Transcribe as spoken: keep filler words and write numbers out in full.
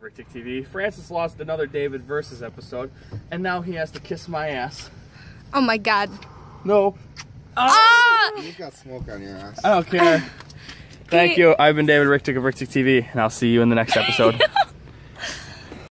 Rick T V. Francis lost another David versus episode, and now he has to kiss my ass. Oh my god. No. Oh! You've got smoke on your ass. I don't care. Thank you. I've been David Rick of Rick T V, and I'll see you in the next episode.